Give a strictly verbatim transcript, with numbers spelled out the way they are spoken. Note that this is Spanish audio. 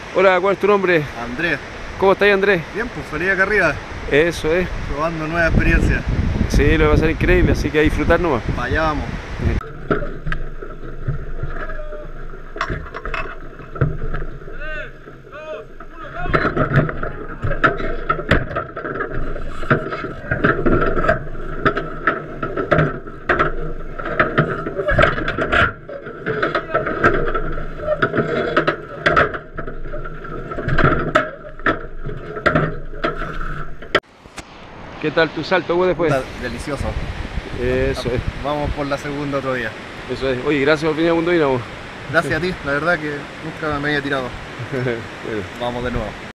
Hola, ¿cuál es tu nombre? Andrés. ¿Cómo estás, Andrés? Bien, pues feliz acá arriba, Eso es. probando nuevas experiencias. Sí, lo va a ser increíble, así que a disfrutar nomás. Para allá vamos. ¿Qué tal tu salto vos después? Puta, delicioso. Eso es, Vamos por la segunda otro día. eso es. Oye, gracias por venir a Mundo Dinamo. Gracias a ti, la verdad que nunca me había tirado. Vamos de nuevo.